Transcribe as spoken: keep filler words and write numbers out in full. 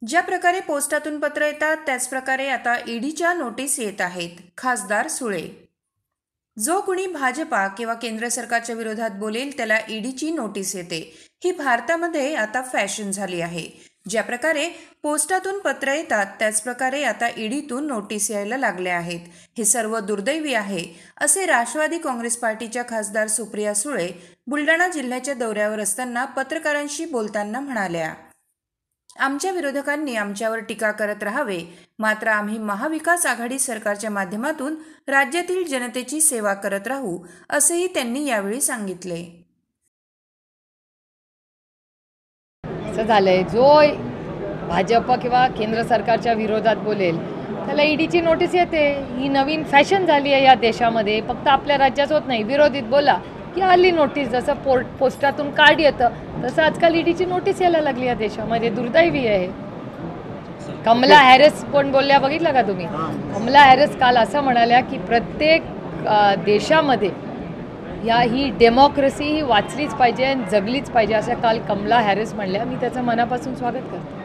ज्या प्रकारे पोस्टातून पत्र येतात त्याच प्रकारे आता ईडीच्या नोटीस येत आहेत. खासदार सुळे. जो कुणी भाजपा किंवा केंद्र सरकारच्या विरोधात बोलेल त्याला ईडीची नोटीस येते. ही भारतामध्ये आता फॅशन झाली आहे. ज्या प्रकारे पोस्टातून पत्र येतात त्याच प्रकारे आता ईडीतून नोटीस यायला लागल्या आहेत. हे सर्व दुर्दैवी आहे, असे राष्ट्रवादी काँग्रेस पार्टीच्या खासदार सुप्रिया सुळे बुलढाणा जिल्ह्याच्या दौऱ्यावर असताना पत्रकारांशी बोलताना म्हणाल्या. आमच्या विरोधकांनी आमच्यावर टीका करत राहावे, मात्र आम्ही महाविकास आघाडी सरकारच्या माध्यमातून राज्यातील जनतेची सेवा करत राहू, असेही त्यांनी यावेळी सांगितले. असं झालंय, जो भाजप किंवा केंद्र सरकारच्या विरोधात बोलेल त्याला ईडीची नोटीस येते. ही नवीन फॅशन झाली आहे या देशामध्ये. फक्त आपल्या राज्यात होत नाही, विरोधीत बोला की आली नोटीस. जसं पोर्ट पोस्टातून कार्ड येतं तसं आजकाल ईडीची नोटीस यायला लागली या देशामध्ये. दुर्दैवी आहे. कमला हॅरिस पण बोलल्या, बघितलं का तुम्ही? कमला हॅरिस काल असं म्हणाल्या की प्रत्येक देशामध्ये या ही डेमोक्रेसी ही वाचलीच पाहिजे आणि जगलीच पाहिजे, असं काल कमला हॅरिस म्हणल्या. मी त्याचं मनापासून स्वागत करते.